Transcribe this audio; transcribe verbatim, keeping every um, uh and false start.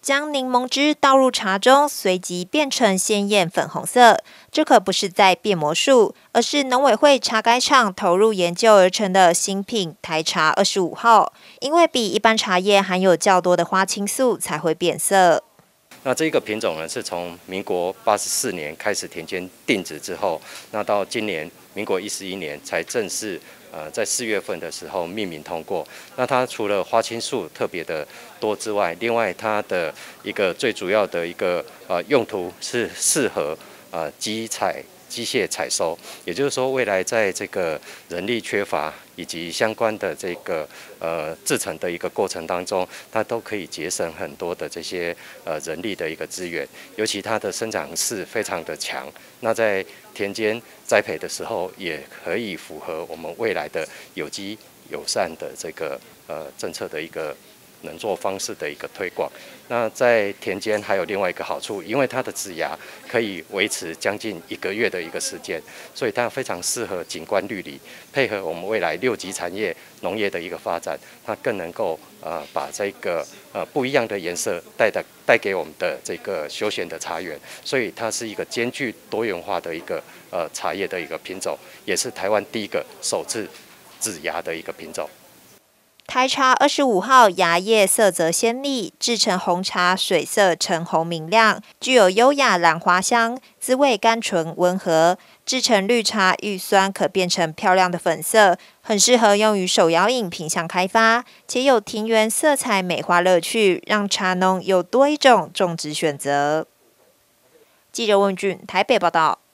将柠檬汁倒入茶中，随即变成鲜艳粉红色。这可不是在变魔术，而是农委会茶改厂投入研究而成的新品台茶二十五号。因为比一般茶叶含有较多的花青素，才会变色。 那这个品种呢，是从民国八十四年开始田间定植之后，那到今年民国一十一年才正式呃在四月份的时候命名通过。那它除了花青素特别的多之外，另外它的一个最主要的一个呃用途是适合呃机采。机械采收，也就是说，未来在这个人力缺乏以及相关的这个呃制成的一个过程当中，它都可以节省很多的这些呃人力的一个资源。尤其它的生长势非常的强，那在田间栽培的时候，也可以符合我们未来的有机友善的这个呃政策的一个能做方式的一个推广。那在田间还有另外一个好处，因为它的枝芽可以维持将近一个月的一个时间，所以它非常适合景观绿篱，配合我们未来六级产业农业的一个发展，它更能够呃把这个呃不一样的颜色带的带给我们的这个休闲的茶园，所以它是一个兼具多元化的一个呃茶叶的一个品种，也是台湾第一个首次紫芽的一个品种。 台茶二十五号芽叶色泽鲜丽，制成红茶水色橙红明亮，具有优雅兰花香，滋味甘醇温和。制成绿茶遇酸可变成漂亮的粉色，很适合用于手摇饮品项开发，且有庭园色彩美化乐趣，让茶农有多一种种植选择。记者问俊台北报道。